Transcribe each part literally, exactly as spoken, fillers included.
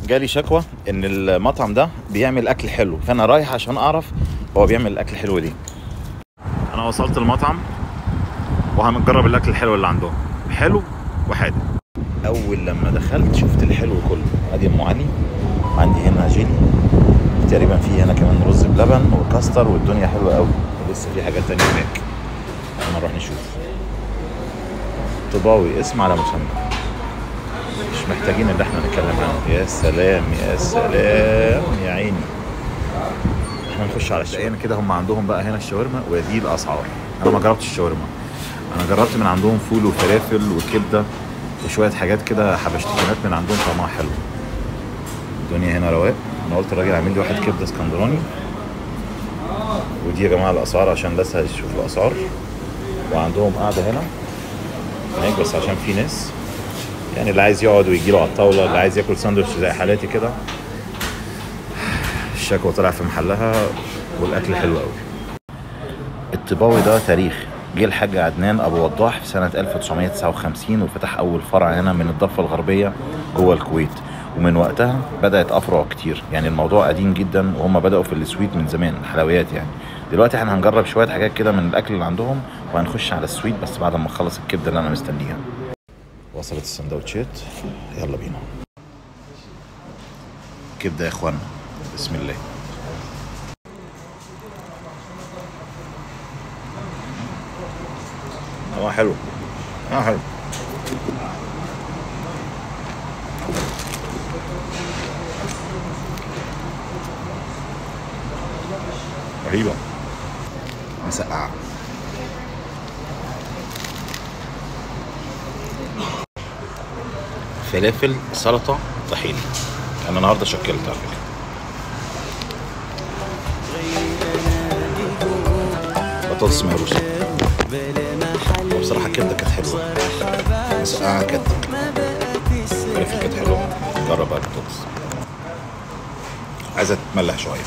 جالي شكوى ان المطعم ده بيعمل اكل حلو، فانا رايح عشان اعرف هو بيعمل الاكل حلو ليه. انا وصلت المطعم وهنجرب الاكل الحلو اللي عندهم، حلو وحادق. اول لما دخلت شفت الحلو كله. ادي ام علي، عندي هنا جيلي، تقريبا في هنا كمان رز بلبن وكاستر، والدنيا حلوه قوي. ولسه في حاجات تانية هناك، هنروح نشوف. طباوي اسم على مسمى، مش محتاجين ان احنا نتكلم عنه. يا سلام يا سلام يا عيني. احنا نخش على الشاورما كده. هم عندهم بقى هنا الشاورما ودي الاسعار. انا ما جربتش الشاورما، انا جربت من عندهم فول وفلافل وكبده وشويه حاجات كده حبشتكنات من عندهم طعمها حلو. الدنيا هنا رواق. انا قلت الراجل عامل لي واحد كبده اسكندراني. ودي يا جماعه الاسعار عشان لسه هشوف الاسعار. وعندهم قاعده هنا هناك بس عشان في ناس، يعني اللي عايز يقعد ويجي له على الطاوله، اللي عايز ياكل ساندوتش زي حالاتي كده. الشكوى طلع في محلها والاكل حلو قوي. الطباوي ده تاريخ. جه الحاج عدنان ابو وضاح في سنه ألف وتسعمية تسعة وخمسين وفتح اول فرع هنا من الضفه الغربيه جوه الكويت، ومن وقتها بدات افرع كتير. يعني الموضوع قديم جدا، وهم بداوا في السويت من زمان، الحلويات يعني. دلوقتي احنا هنجرب شويه حاجات كده من الاكل اللي عندهم، وهنخش على السويت بس بعد ما نخلص الكبده اللي انا مستنيها. وصلت السندوتشات، يلا بينا. كبده يا اخوانا، بسم الله. اه حلو، اه حلو. رهيبه، مسقعه. فلافل، سلطه، طحينه. انا النهارده شكلت على فكره. بطاطس مهروسه، وبصراحه الكبده كانت حلوه، مسقعه كانت، فلافل كانت حلوه. جرب بقى البطاطس، عايزه تتملح شويه.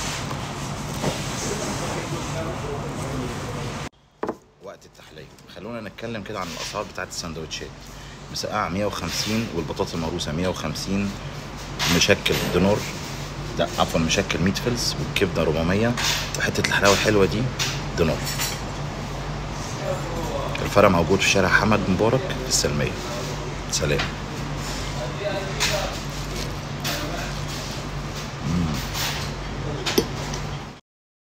وقت التحليه خلونا نتكلم كده عن الاسعار بتاعت السندوتشات. مسقعه مية وخمسين، والبطاطس المهروسه مية وخمسين، مشكل دينار، لا عفوا مشكل ميت فلس، والكبده أربعمية، وحته الحلاوه الحلوه دي دينار. الفرع موجود في شارع حمد مبارك في السلميه. سلام.